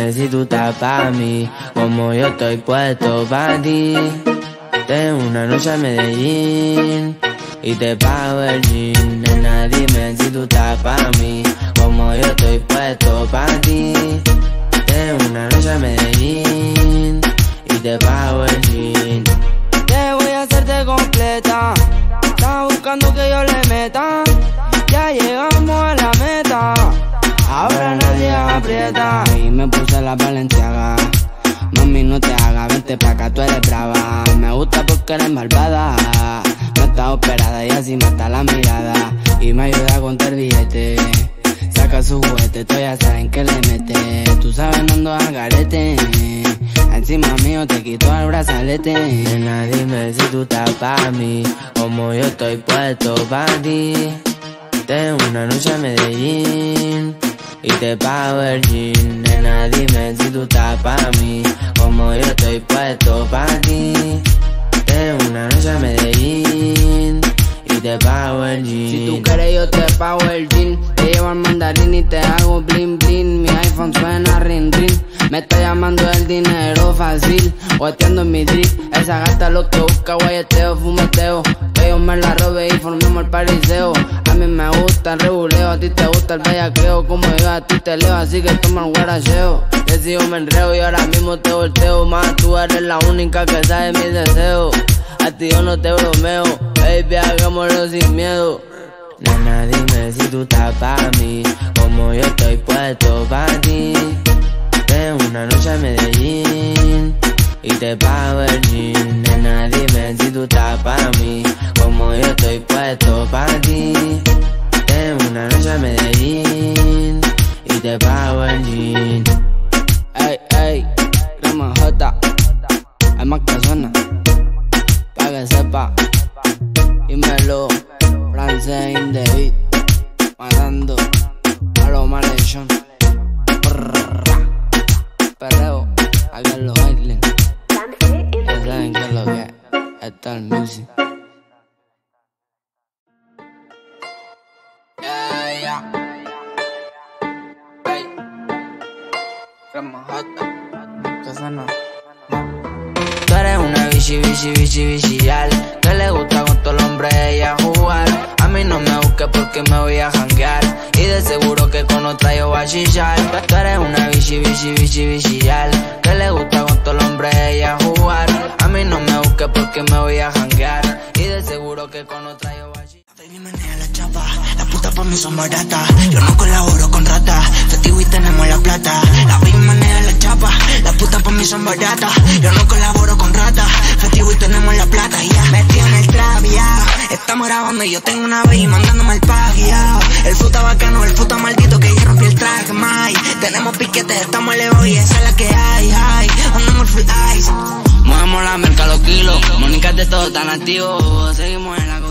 dime si tú estás pa' mí, como yo estoy puesto pa' ti. Tengo una noche a Medellín y te pago el jean. Nena, dime si tú estás pa' mí, como yo estoy puesto pa' ti. Tengo una noche a Medellín y te pago el jean. Te voy a hacerte completa, estás buscando que yo le meta. Ya llegamos a la meta, ahora nadie aprieta. Y me puse la Balenciaga, mami no te hagas, vente pa' acá, tú eres brava. Me gusta porque eres malvada, no estás operada y así mata la mirada. Y me ayuda a contar billete, saca su juguete, tú ya saben que le mete. Tú sabes no ando al garete, encima mío te quito el brazalete. Nena, dime si tú estás pa' mí, como yo estoy puesto pa' ti. Tengo una noche a Medellín y te pago el jean. Nena, dime si tú estás pa' mí, como yo estoy puesto pa' ti. Tengo una noche a Medellín y te pago el jean. Si tú quieres yo te pago el jean, te llevo al mandarín y te hago bling bling. Mi iPhone suena ring ring, me está llamando el dinero fácil, guateando en mi drip. Esa gata lo que busca, guayeteo, fumeteo. Que yo me la robe y formemos el pariseo. A mí me gusta el rebuleo, a ti te gusta el bellaqueo. Como yo a ti te leo, así que toma el guaracheo. Que si yo me enreo y ahora mismo te volteo. Más tú eres la única que sabe mis deseos. A ti yo no te bromeo, baby, hagámoslo sin miedo. Nena, dime si tú estás pa' mí, como yo estoy puesto pa' ti. Tengo una noche a Medellín y te pago el jean. Nena, dime si tú estás pa' mí, como yo estoy puesto pa' ti. Tengo una noche a Medellín y te pago el jean. Ey, ey, Crema J, hay más que suena, pa' que sepa. Dímelo, francés in the beat, matando a los malhechón. Perreo, aquí en los Islands, ya saben que es lo que es, está el music. Yeah, yeah. Hey, Crema J, que suena. Tú eres una bichillal, que le gusta con todo el hombre ella jugar. A mí no me busques porque me voy a janguear, y de seguro que con otra yo voy a chillar. Tú eres una bichillal, que le gusta con todo el hombre ella jugar. A mí no me busques porque me voy a janguear, y de seguro que con otra yo voy a chillar. Baby menea la chapa, las putas pa' mí son baratas. Yo no colaboro con ratas, Festivo y tenemos la plata. La baby menea la chapa, las putas pa' mí son baratas. Yo no colaboro con ratas, Festivo y tenemos la plata. Ya metí en el trap, ya estamos grabando y yo tengo una baby mandándome el pack, ya. El futa bacano, el futa maldito que ya rompí el track, my. Tenemos piquetes, estamos lejos y esa es la que hay, andamos full ice. Movemos la merca los kilos, Mónica de todo tan activo, seguimos en la